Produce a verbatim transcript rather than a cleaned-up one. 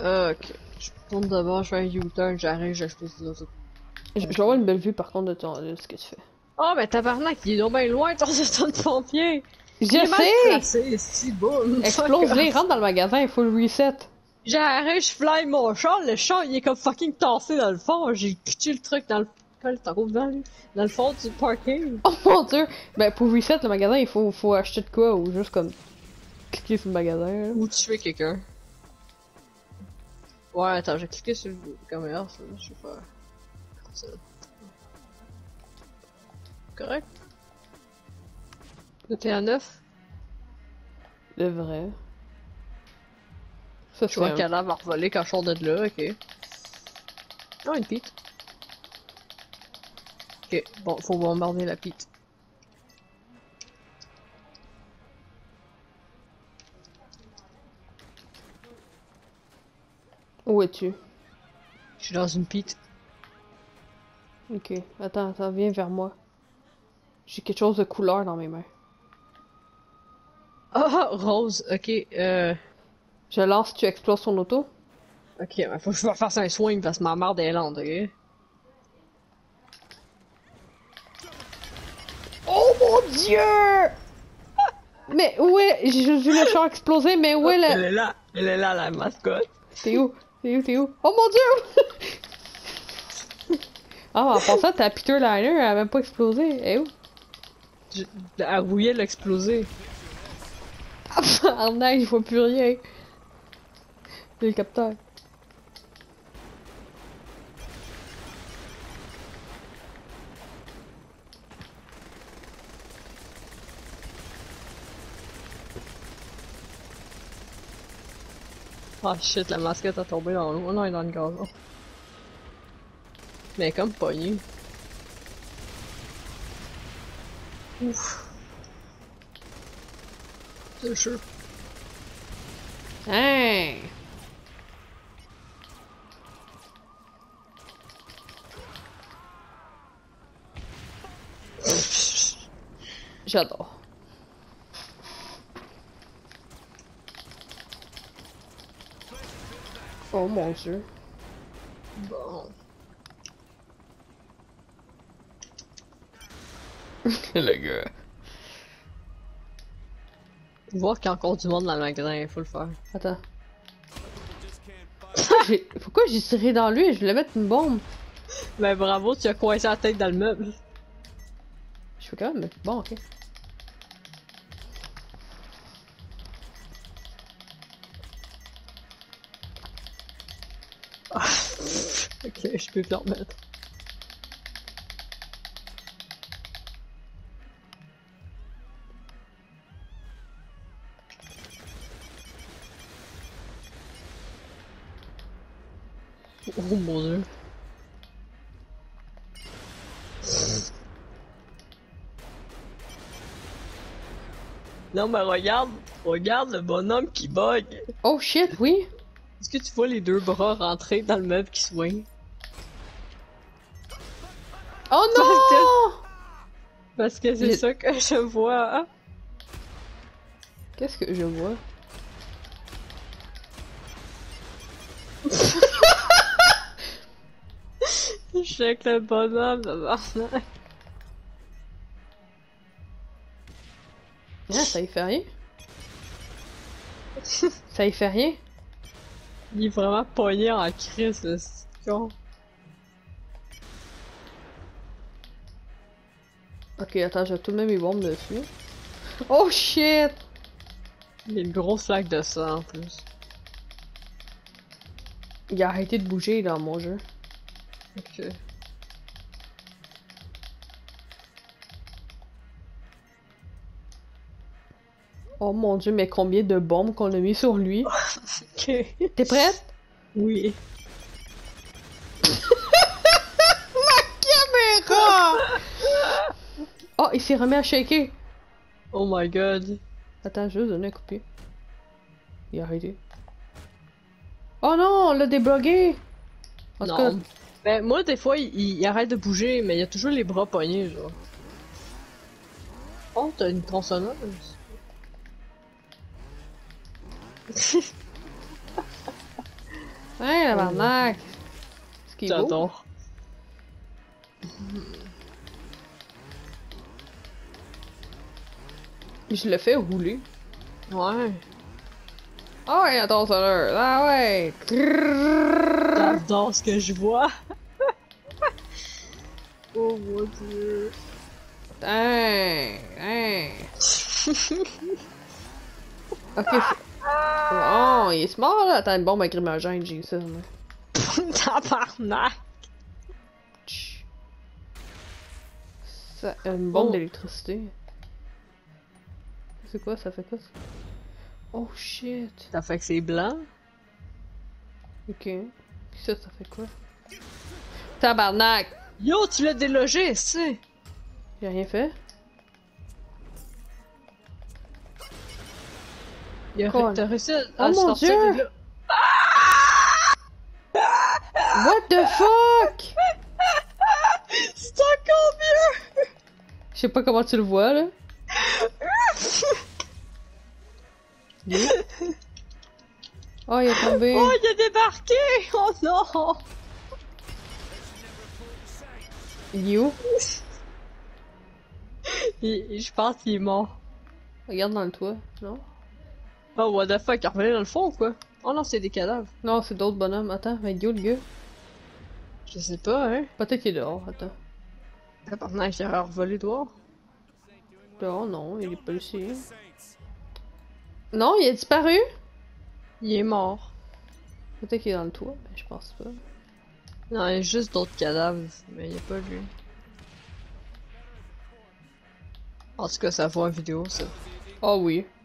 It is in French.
Ok. Je tourne d'abord, je fais un U-turn, j'arrive, j'explose l'auto. Je vais avoir une belle vue par contre de, ton, de ce que tu fais. Oh, mais tabarnak, il est donc bien loin, ton système de pompier! Je Il est mal sais! placé, si bon. Explose-les, rentre dans le magasin, il faut le reset. J'arrive, je fly mon char, le char il est comme fucking tassé dans le fond, j'ai pitché le truc dans le... Quel t'en dans lui? Dans le fond du parking. Oh mon dieu! Ben pour reset le magasin, il faut, faut acheter de quoi ou juste comme cliquer sur le magasin. Là. Ou tuer quelqu'un. Ouais, attends, j'ai cliqué sur le commerce, là, je sais pas. Ça. Correct? Le T A neuf? Le vrai. Ça, Je vois un cadavre à revoler quand je sors de là, ok. Oh, une pite. Ok, bon, faut bombarder la pite. Où es-tu? Je suis dans une pite. Ok, attends, attends, viens vers moi. J'ai quelque chose de couleur dans mes mains. Ah, rose, ok, euh... Je lance, tu exploses ton auto. Ok, mais faut que je me fasse un swing parce que ma merde est lente, ok? Oh mon dieu! Mais où est... J'ai vu le char exploser, mais où est la... Elle est là, elle est là, la mascotte. T'es où? T'es où? T'es où? Oh mon dieu! Ah, en passant, ta Peter Liner, elle a même pas explosé. Elle est où? Je... Elle rouillait l'exploser. Ah, en neige, je vois plus rien. L'hélicoptère. Ah shit, la mascotte a tombé dans l'eau. Oh non, elle est dans le gazon. Mais elle est comme pognée. Ouf. C'est sûr. Hein? J'adore. Oh mon dieu. Bon. Le gars. Voir qu'il y a encore du monde dans le magasin, il faut le faire. Attends. Pourquoi j'ai Pourquoi j'ai tiré dans lui et je voulais mettre une bombe? Ben bravo, tu as coincé la tête dans le meuble. Je fais quand même. Bon, ok. Ok, je peux plus le remettre. Oh mon dieu. Non mais regarde, regarde le bonhomme qui bug. Oh shit, oui. Est-ce que tu vois les deux bras rentrer dans le meuble qui swing? Oh non! Parce que c'est Les... ça que je vois. Hein? Qu'est-ce que je vois? Je suis avec le bonhomme de Barnac. Ah, ça y fait rien? Ça y fait rien? Il est vraiment pogné en crise, le con. Ok, attends, j'ai tout de même mes bombes dessus. Oh shit! Il y a une grosse flaque de sang en plus. Il a arrêté de bouger dans mon jeu. Ok. Oh mon dieu, mais combien de bombes qu'on a mis sur lui? Ok. T'es prête? Oui. Caméra! Oh, il s'est remis à shaker. Oh my god. Attends, je vais juste donner un coup de pied. Il a arrêté. Oh non, on l'a débloqué! En tout Non. cas, Ben moi des fois il, il arrête de bouger mais il a toujours les bras pognés genre. Oh t'as une tronçonneuse. Hein, la barnaque! Ce qui est beau. J'adore. Je le fais rouler. Ouais. Ah ouais, attends, ça là. Ah ouais! J'adore ce que je vois. Oh mon dieu. Hein! Hein! Ok, c'est... Oh, il est smart là! Attends, une bombe à grimagène, j'ai eu ça. Là. Tabarnak. Tch. Ça, une bombe Oh. d'électricité. C'est quoi? Ça fait quoi ça? Oh shit! Ça fait que c'est blanc. Ok. Ça, ça fait quoi? Tabarnak! Yo, tu l'as délogé, c'est. J'ai rien fait? Il a Quoi? t'as réussi à, Oh à mon sortir Dieu! de là. What the fuck? C'est encore mieux! Je sais pas comment tu le vois là. You? Oh, il est tombé. Oh, il a débarqué! Oh non! You? Il- je pense qu'il est mort. Regarde dans le toit, non? Oh, what the fuck, il est revenu dans le fond ou quoi? Oh non, c'est des cadavres. Non, c'est d'autres bonhommes. Attends, mais you le gars? Je sais pas, hein. Peut-être qu'il est dehors, attends. Tabarnak, il a revolé dehors. Dehors, non, il est pas ici. Non, il a disparu? Il est mort. Peut-être qu'il est dans le toit, mais je pense pas. Non, il y a juste d'autres cadavres, mais il y a pas lui. En tout cas, ça vaut une vidéo, ça. Oh oui.